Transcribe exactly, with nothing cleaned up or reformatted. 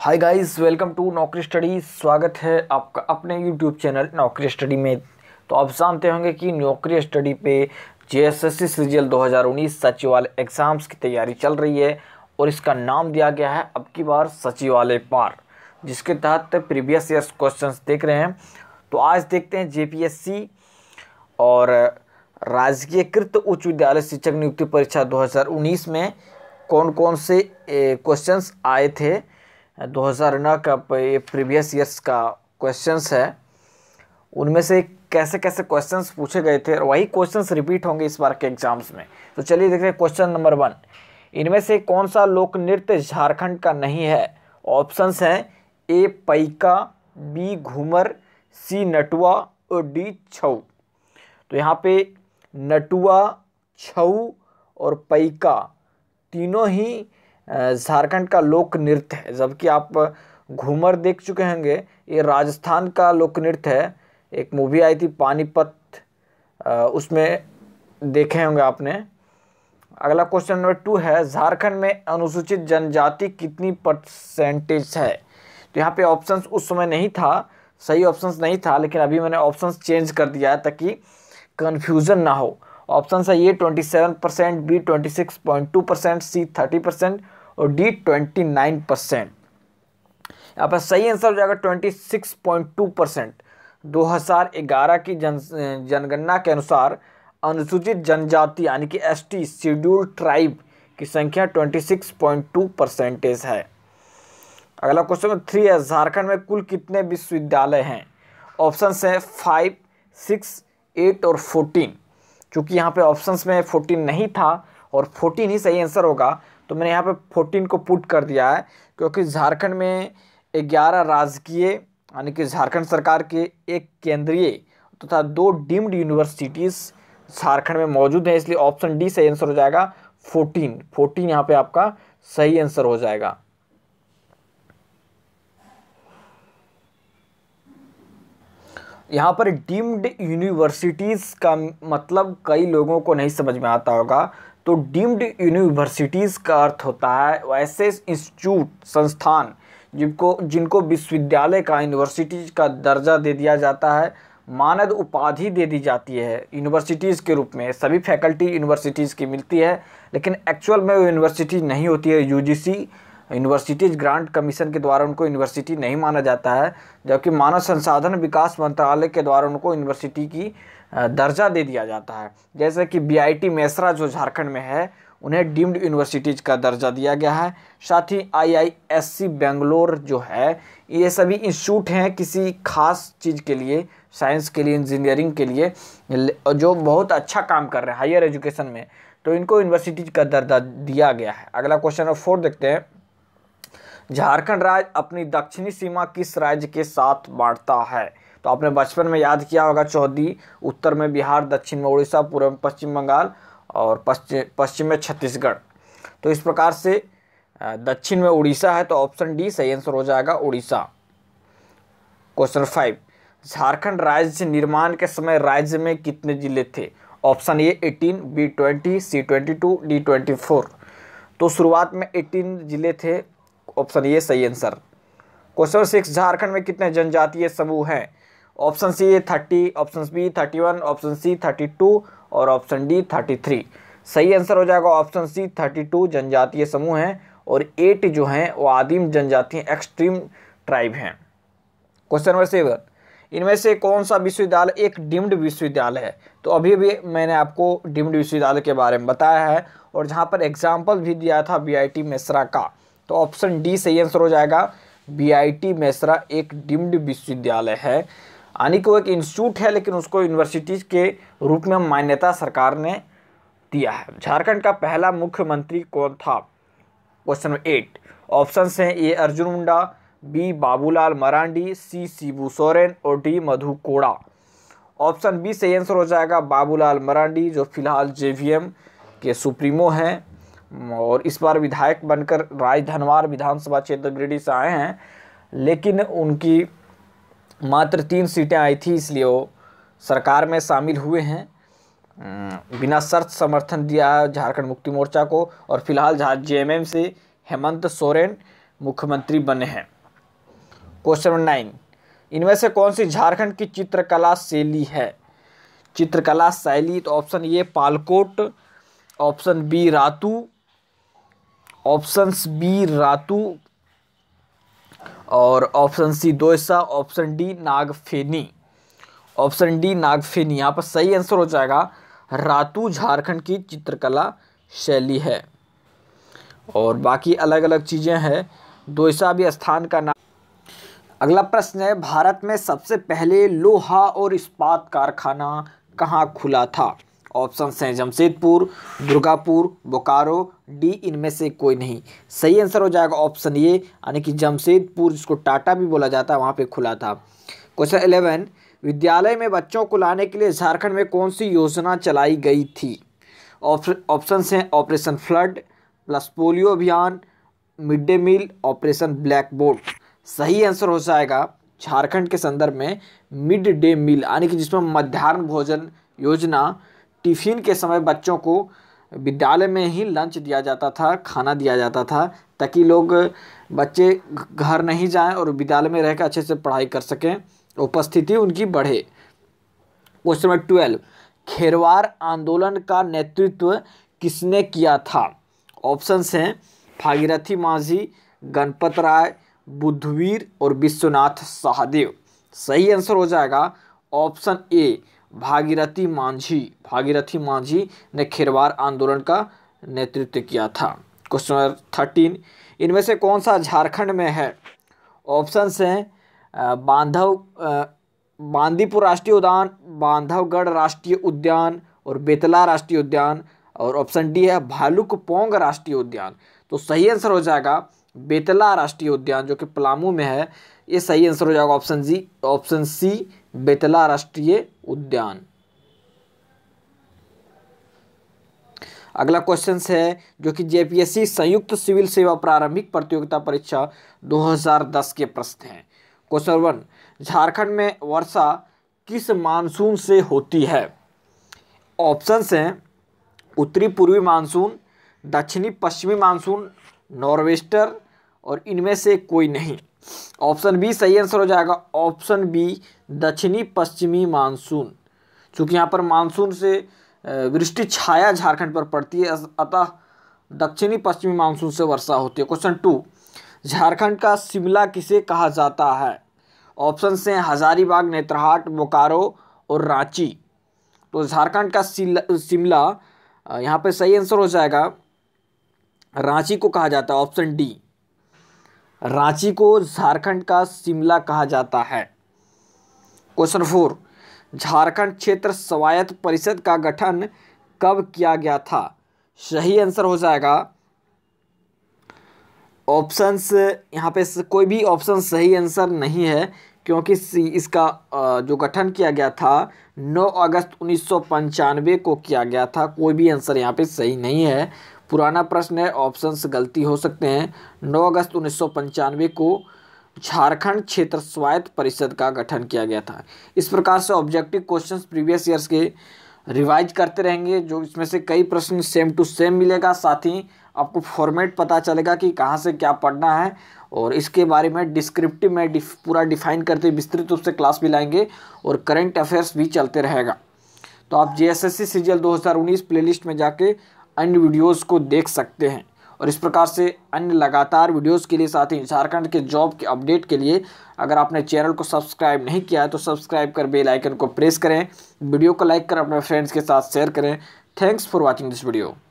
Hi guys, welcome to Naukri study. स्वागत है आपका अपने यूट्यूब चैनल नौकरी स्टडी में। तो आप जानते होंगे कि नौकरी स्टडी पे जेएसएससी सीजीएल दो हज़ार उन्नीस सचिवालय एग्ज़ाम्स की तैयारी चल रही है और इसका नाम दिया गया है अब की बार सचिवालय पार, जिसके तहत प्रीवियस ईयर्स क्वेश्चंस देख रहे हैं। तो आज देखते हैं जेपीएससी और राजकीयकृत उच्च विद्यालय शिक्षक नियुक्ति परीक्षा दो हज़ार उन्नीस में कौन कौन से क्वेश्चंस आए थे। दो हज़ार नौ का ये प्रीवियस ईयर्स का क्वेश्चंस है, उनमें से कैसे कैसे क्वेश्चंस पूछे गए थे और वही क्वेश्चंस रिपीट होंगे इस बार के एग्जाम्स में। तो चलिए देखते हैं क्वेश्चन नंबर वन। इनमें से कौन सा लोक नृत्य झारखंड का नहीं है? ऑप्शंस हैं A Paika, B Ghoomar, C Natua और डी छऊ। तो यहाँ पे नटुआ, छऊ और पैका तीनों ही झारखंड का लोक नृत्य है, जबकि आप घूमर देख चुके होंगे, ये राजस्थान का लोक नृत्य है। एक मूवी आई थी पानीपत, उसमें देखे होंगे आपने। अगला क्वेश्चन नंबर टू है, झारखंड में अनुसूचित जनजाति कितनी परसेंटेज है? तो यहाँ पे ऑप्शंस उस समय नहीं था, सही ऑप्शंस नहीं था, लेकिन अभी मैंने ऑप्शंस चेंज कर दिया है ताकि कन्फ्यूज़न ना हो। ऑप्शन है ये सत्ताईस परसेंट, बी छब्बीस पॉइंट दो परसेंट, सी तीस परसेंट और डी उनतीस परसेंट। यहाँ पर सही आंसर हो जाएगा छब्बीस पॉइंट दो परसेंट। दो हज़ार ग्यारह की जन जनगणना के अनुसार अनुसूचित जनजाति यानी कि एसटी शेड्यूल्ड ट्राइब की संख्या छब्बीस पॉइंट दो परसेंटेज है। अगला क्वेश्चन नंबर थ्री है, झारखंड में कुल कितने विश्वविद्यालय हैं? ऑप्शन है फाइव, सिक्स, एट और फोर्टीन। चूँकि यहाँ पे ऑप्शंस में फोर्टीन नहीं था और फोर्टीन ही सही आंसर होगा, तो मैंने यहाँ पे फोर्टीन को पुट कर दिया है, क्योंकि झारखंड में ग्यारह राजकीय यानी कि झारखंड सरकार के एक केंद्रीय तथा तो दो डीम्ड यूनिवर्सिटीज़ झारखंड में मौजूद है, इसलिए ऑप्शन डी सही आंसर हो जाएगा फोर्टीन। फोर्टीन यहाँ पे आपका सही आंसर हो जाएगा। यहाँ पर डीम्ड यूनिवर्सिटीज़ का मतलब कई लोगों को नहीं समझ में आता होगा। तो डीम्ड यूनिवर्सिटीज़ का अर्थ होता है वैसे इंस्टीट्यूट, संस्थान जिनको जिनको विश्वविद्यालय का, यूनिवर्सिटीज़ का दर्जा दे दिया जाता है, मानद उपाधि दे दी जाती है यूनिवर्सिटीज़ के रूप में। सभी फैकल्टी यूनिवर्सिटीज़ की मिलती है, लेकिन एक्चुअल में वो यूनिवर्सिटी नहीं होती है। यूजीसी यूनिवर्सिटीज़ ग्रांट कमीशन के द्वारा उनको यूनिवर्सिटी नहीं माना जाता है, जबकि मानव संसाधन विकास मंत्रालय के द्वारा उनको यूनिवर्सिटी की दर्जा दे दिया जाता है। जैसे कि बीआईटी मेसरा जो झारखंड में है, उन्हें डीम्ड यूनिवर्सिटीज़ का दर्जा दिया गया है। साथ ही आईआईएससी बेंगलोर जो है, ये सभी इंस्टीट्यूट हैं किसी खास चीज़ के लिए, साइंस के लिए, इंजीनियरिंग के लिए, जो बहुत अच्छा काम कर रहे हैं हायर एजुकेशन में, तो इनको यूनिवर्सिटीज़ का दर्जा दिया गया है। अगला क्वेश्चन नंबर फोर देखते हैं, झारखंड राज्य अपनी दक्षिणी सीमा किस राज्य के साथ बांटता है? तो आपने बचपन में याद किया होगा चौहदी, उत्तर में बिहार, दक्षिण में उड़ीसा, पूर्व में पश्चिम बंगाल और पश्चिम पश्चिम में छत्तीसगढ़। तो इस प्रकार से दक्षिण में उड़ीसा है, तो ऑप्शन डी सही आंसर हो जाएगा, उड़ीसा। क्वेश्चन फाइव, झारखंड राज्य निर्माण के समय राज्य में कितने जिले थे? ऑप्शन ए अठारह, बी बीस, सी बाईस, डी चौबीस। तो शुरुआत में अठारह जिले थे, ऑप्शन ए सही आंसर। क्वेश्चन सिक्स, झारखंड में कितने जनजातीय समूह हैं? ऑप्शन सी तीस, ऑप्शन बी इकतीस, ऑप्शन सी बत्तीस और ऑप्शन डी तैंतीस। सही आंसर हो जाएगा ऑप्शन सी बत्तीस जनजातीय समूह हैं, और आठ जो हैं वो आदिम जनजाति एक्सट्रीम ट्राइब हैं। क्वेश्चन नंबर सेवन, इनमें से कौन सा विश्वविद्यालय एक डीम्ड विश्वविद्यालय है? तो अभी भी मैंने आपको डीम्ड विश्वविद्यालय के बारे में बताया है और जहाँ पर एग्जाम्पल भी दिया था बीआईटी मेसरा का, तो ऑप्शन डी सही आंसर हो जाएगा। बीआईटी मेसरा एक डीम्ड विश्वविद्यालय है, यानी कि वो एक इंस्टीट्यूट है, लेकिन उसको यूनिवर्सिटीज़ के रूप में मान्यता सरकार ने दिया है। झारखंड का पहला मुख्यमंत्री कौन था? क्वेश्चन नंबर एट, ऑप्शन हैं A Arjun Munda, B Babulal Marandi, C Shibu Soren और D Madhu Koda. Option B सही आंसर हो जाएगा, बाबूलाल मरांडी, जो फिलहाल जेवीएम के सुप्रीमो हैं और इस बार विधायक बनकर राजधनवार विधानसभा क्षेत्र गिरिडीह से आए हैं, लेकिन उनकी मात्र तीन सीटें आई थी, इसलिए वो सरकार में शामिल हुए हैं। बिना शर्त समर्थन दिया है झारखंड मुक्ति मोर्चा को, और फिलहाल जेएमएम से हेमंत सोरेन मुख्यमंत्री बने हैं। क्वेश्चन नंबर नाइन, इनमें से कौन सी झारखंड की चित्रकला शैली है? चित्रकला शैली, तो option A Palkot, option B Ratu, option B Ratu और option C Doisa, option D Nagpheni. Option D Nagpheni, यहाँ पर सही आंसर हो जाएगा रातू झारखंड की चित्रकला शैली है। और बाकी अलग अलग चीज़ें हैं, दोयसा भी स्थान का नाम। अगला प्रश्न है, भारत में सबसे पहले लोहा और इस्पात कारखाना कहाँ खुला था? ऑप्शन हैं जमशेदपुर, दुर्गापुर, बोकारो, डी इनमें से कोई नहीं। सही आंसर हो जाएगा ऑप्शन ए, यानी कि जमशेदपुर, जिसको टाटा भी बोला जाता है, वहाँ पे खुला था। क्वेश्चन इलेवन, विद्यालय में बच्चों को लाने के लिए झारखंड में कौन सी योजना चलाई गई थी? ऑप्शन हैं ऑपरेशन फ्लड, प्लस पोलियो अभियान, mid day meal, operation black board. सही आंसर हो जाएगा झारखंड के संदर्भ में मिड डे मील, यानी कि जिसमें मध्याह्न भोजन योजना, टिफिन के समय बच्चों को विद्यालय में ही लंच दिया जाता था, खाना दिया जाता था, ताकि लोग बच्चे घर नहीं जाएं और विद्यालय में रहकर अच्छे से पढ़ाई कर सकें, उपस्थिति उनकी बढ़े। क्वेश्चन नंबर ट्वेल्व, खेरवार आंदोलन का नेतृत्व किसने किया था? ऑप्शंस हैं भागीरथी माझी, गणपत राय, बुद्धवीर और विश्वनाथ सहदेव। सही आंसर हो जाएगा ऑप्शन ए भागीरथी माझी। भागीरथी माझी ने खेरवार आंदोलन का नेतृत्व किया था। क्वेश्चन नंबर थर्टीन, इनमें से कौन सा झारखंड में है? ऑप्शंस हैं बांधव बांदीपुर राष्ट्रीय उद्यान, बांधवगढ़ राष्ट्रीय उद्यान और बेतला राष्ट्रीय उद्यान, और ऑप्शन डी है भालुकपोंग राष्ट्रीय उद्यान। तो सही आंसर हो जाएगा बेतला राष्ट्रीय उद्यान, जो कि पलामू में है। ये सही आंसर हो जाएगा ऑप्शन जी ऑप्शन सी बेतला राष्ट्रीय उद्यान। अगला क्वेश्चन है जो कि जेपीएससी संयुक्त सिविल सेवा प्रारंभिक प्रतियोगिता परीक्षा दो हज़ार दस के प्रश्न हैं। क्वेश्चन वन, झारखंड में वर्षा किस मानसून से होती है? ऑप्शंस हैं उत्तरी पूर्वी मानसून, दक्षिणी पश्चिमी मानसून, नॉर्वेस्टर और इनमें से कोई नहीं। ऑप्शन बी सही आंसर हो जाएगा, ऑप्शन बी दक्षिणी पश्चिमी मानसून। चूँकि यहाँ पर मानसून से वृष्टि छाया झारखंड पर पड़ती है, अतः दक्षिणी पश्चिमी मानसून से वर्षा होती है। क्वेश्चन टू, झारखंड का शिमला किसे कहा जाता है? ऑप्शन हैं हजारीबाग, नेतरहाट, बोकारो और रांची। तो झारखंड का शिमला, यहाँ पे सही आंसर हो जाएगा रांची को कहा जाता है। ऑप्शन डी, रांची को झारखंड का शिमला कहा जाता है। क्वेश्चन फोर, झारखंड क्षेत्र स्वायत्त परिषद का गठन कब किया गया था? सही आंसर हो जाएगा ऑप्शंस, यहाँ पे कोई भी ऑप्शन सही आंसर नहीं है, क्योंकि इसका जो गठन किया गया था नौ अगस्त उन्नीस सौ पंचानवे को किया गया था। कोई भी आंसर यहाँ पे सही नहीं है, पुराना प्रश्न है, ऑप्शंस गलती हो सकते हैं। नौ अगस्त उन्नीस सौ पंचानवे को झारखंड क्षेत्र स्वायत्त परिषद का गठन किया गया था। इस प्रकार से ऑब्जेक्टिव क्वेश्चंस प्रीवियस ईयर्स के रिवाइज करते रहेंगे, जो इसमें से कई प्रश्न सेम टू सेम मिलेगा। साथ ही आपको फॉर्मेट पता चलेगा कि कहाँ से क्या पढ़ना है, और इसके बारे में डिस्क्रिप्टिव में डिफ, पूरा डिफाइन करते विस्तृत रूप से क्लास भी लाएंगे, और करंट अफेयर्स भी चलते रहेगा। तो आप जेएसएससी सीजीएल दो हज़ार उन्नीस प्लेलिस्ट में जाके अन्य वीडियोज़ को देख सकते हैं। और इस प्रकार से अन्य लगातार वीडियोस के लिए, साथ ही झारखंड के जॉब के अपडेट के लिए अगर आपने चैनल को सब्सक्राइब नहीं किया है तो सब्सक्राइब कर बेल आइकन को प्रेस करें, वीडियो को लाइक कर अपने फ्रेंड्स के साथ शेयर करें। Thanks for watching this video.